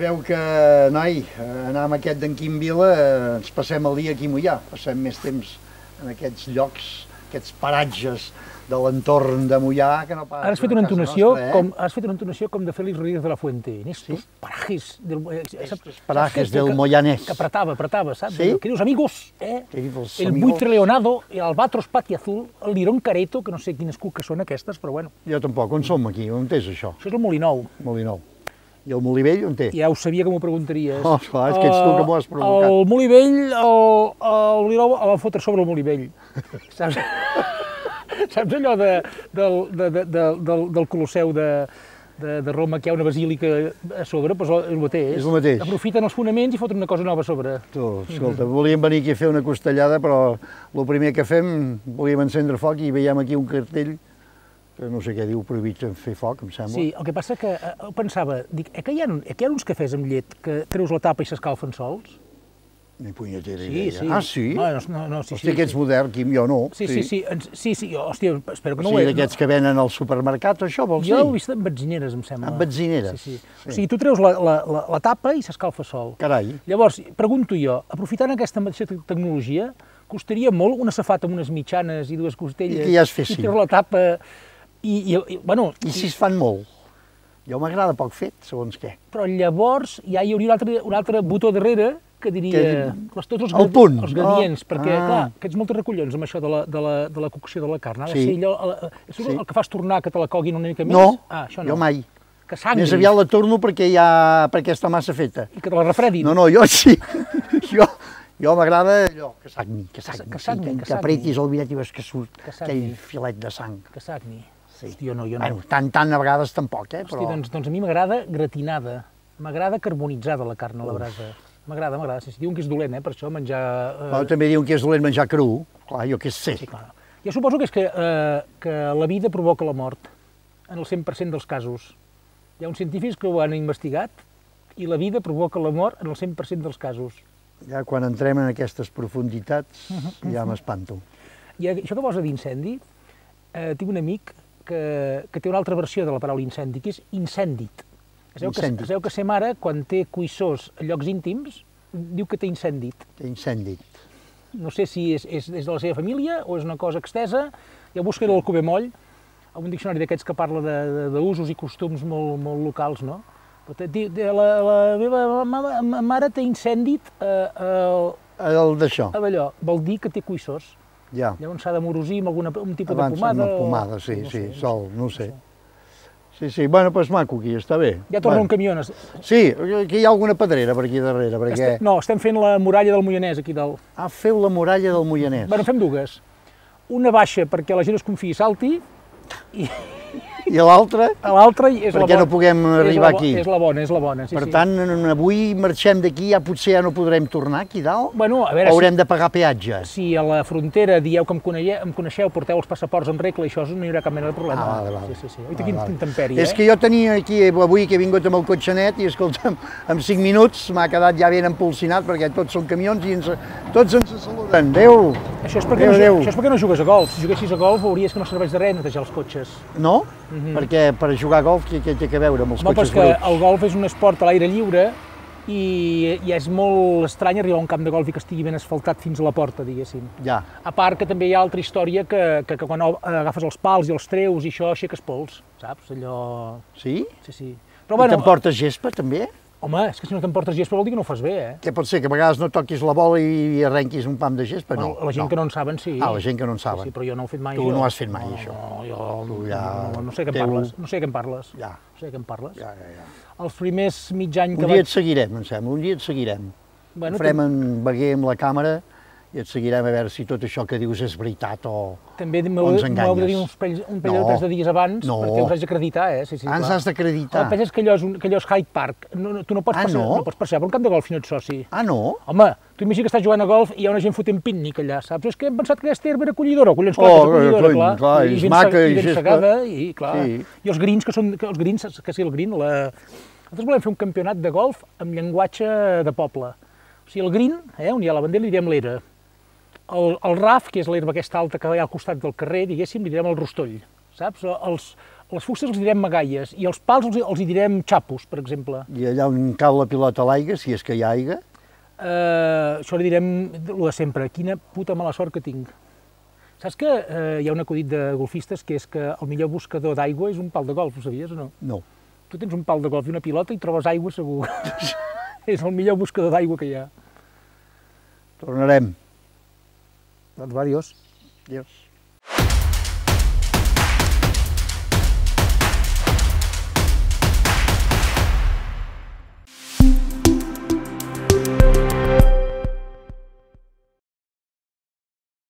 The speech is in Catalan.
veu que, noi, anar amb aquest d'en Quim Vila, ens passem el dia aquí a Moià, passem més temps en aquests llocs, aquests paratges de l'entorn de Moià, que no pas... Ara has fet una entonació com de Félix Rodríguez de la Fuente, en estos parajes del Moianès. Que apretava, saps? Sí? Queridos amigos, el buitre leonado, el albatros patiazul, el lirón careto, que no sé quines cuques són aquestes, però bueno. Jo tampoc, on som aquí? On és això? Això és el Molinou. Molinou. I el Molivell on té? Ja ho sabia que m'ho preguntaries. Oh, esclar, és que ets tu que m'ho has provocat. El Molivell, el Molinou el van fotre sobre el Molivell. Saps? Saps allò del Colosseu de Roma, que hi ha una basílica a sobre? Doncs el mateix. És el mateix. Aprofiten els fonaments i foten una cosa nova a sobre. Tu, escolta, volíem venir aquí a fer una costellada, però el primer que fem, volíem encendre foc i veiem aquí un cartell que no sé què diu, prohibit fer foc, em sembla. Sí, el que passa que pensava, dic, que hi ha uns cafès amb llet que treus la tapa i s'escalfen sols? Ni punyetera idea. Sí. Ah, sí? No, sí. Hòstia, que ets modern, Quim, jo no. Sí, hòstia, espero que no ho he... O sigui, d'aquests que venen al supermercat, això vols dir? Jo ho he vist en benzineres, em sembla. En benzineres? Sí. O sigui, tu treus la tapa i s'escalfa sol. Carai. Llavors, pregunto jo, aprofitant aquesta mateixa tecnologia, costaria molt una safata amb unes mitjanes i dues costelles... I que ja es fessin. I treure la tapa... I si es fan molt? Jo m'agrada poc fet, segons què. Però llavors ja hi hauria un altre botó darrere que diria tots els gradients, perquè clar, que ets moltes recollons amb això de la cocció de la carn. Ha de ser allò, el que fas tornar que te la coguin una mica més? No, això no. Jo mai. Que sangri. Més aviat la torno perquè està massa feta. I que te la refredin. No, jo sí. Jo m'agrada allò, que sagni, que apretis el biret i veus que surt aquell filet de sang. Que sagni. Sí. Jo no. Bueno, tant a vegades tampoc, però... Hosti, doncs a mi m'agrada gratinada, m'agrada carbonitzada la carn a la brasa. M'agrada. Si diuen que és dolent, per això menjar... També diuen que és dolent menjar cru, clar, jo què sé. Sí, clar. Jo suposo que és que la vida provoca la mort, en el 100% dels casos. Hi ha uns científics que ho han investigat i la vida provoca la mort en el 100% dels casos. Ja quan entrem en aquestes profunditats ja m'espanto. I això que vols dir incendi, tinc un amic que té una altra versió de la paraula incendi, que és incèndit. Es veu que sa mare, quan té cuissors a llocs íntims, diu que té incèndit. Té incèndit. No sé si és de la seva família o és una cosa extesa. Ja buscaré l'Alcover Moll, un diccionari d'aquests que parla d'usos i costums molt locals, no? La meva mare té incèndit d'això. Allò, vol dir que té cuissors. Ja. Llavors s'ha d'amorosir amb un tipus de pomada. Amb pomada, sí, sol, no ho sé. Sí, bueno, doncs maco aquí, està bé. Ja torna un camió. Sí, aquí hi ha alguna pedrera per aquí darrere, perquè... No, estem fent la muralla del Moianès aquí dalt. Ah, feu la muralla del Moianès. Bueno, fem dues. Una baixa perquè la gent es confiï i salti, i l'altra? L'altra és la bona. Perquè no puguem arribar aquí. És la bona, sí. Per tant, avui marxem d'aquí, potser ja no podrem tornar aquí dalt? Bueno, a veure... O haurem de pagar peatge? Si a la frontera dieu que em coneixeu, porteu els passaports en regla i això no hi haurà cap mena de problema. Vale. Sí. Oita, quin intemperi, És que jo tenia aquí, avui que he vingut amb el cotxe net i, escolta'm, en 5 minuts m'ha quedat ja ben empolsinat perquè tots són camions i tots ens saluden. Adéu! Això és perquè no jugues a golf. Si juguessis a golf veuries que no serveix de res netejar els cotxes. No? Perquè per jugar a golf què té a veure amb els cotxes bruts? No, perquè el golf és un esport a l'aire lliure i és molt estrany arribar a un camp de golf i que estigui ben asfaltat fins a la porta, diguéssim. Ja. A part que també hi ha altra història que quan agafes els pals i els treus i això aixeques pols, saps? Allò... Sí? Sí. I t'emportes gespa, també? Home, és que si no t'emportes gespa vol dir que no ho fas bé, Què pot ser, que a vegades no toquis la bola i arrenquis un pam de gespa? No. La gent que no en saben, sí. Ah, la gent que no en saben. Sí, però jo no ho he fet mai. Tu no has fet mai, això. No, jo... No sé què em parles. Ja. No sé què em parles. Ja. Els primers mig any que Un dia et seguirem, em sembla, un dia et seguirem. Farem en Beguer amb la càmera i et seguirem a veure si tot això que dius és veritat o ens enganyes. També m'heu de dir un parell o tres de dies abans perquè us haig d'acreditar, Sí, ens has d'acreditar. El que passa és que allò és Hyde Park. Tu no pots passejar per un camp de golf si no ets soci. Ah, no? Home, tu imagina que estàs jugant a golf i hi ha una gent fotent pícnic allà, saps? És que hem pensat que aquesta herba era acollidora. Collons, clar, que és acollidora, clar. És maca i ben segada, i clar. I els greens, que sí, el green, nosaltres volem fer un campionat de golf amb llenguatge de poble. O sigui, el green, on hi ha la bandera, li diem l'era. El RAF, que és l'herba aquesta alta que hi ha al costat del carrer, diguéssim, li direm el rostoll, saps? les fustes els direm magalles i els pals els hi direm xapos, per exemple. I allà on cau la pilota a l'aigua, si és que hi ha aigua? Això li direm el de sempre, quina puta mala sort que tinc. Saps que hi ha un acudit de golfistes que és que el millor buscador d'aigua és un pal de golf, ho sabies o no? No. Tu tens un pal de golf i una pilota i trobes aigua segur. És el millor buscador d'aigua que hi ha. Tornarem. Doncs va, adiós. Adiós.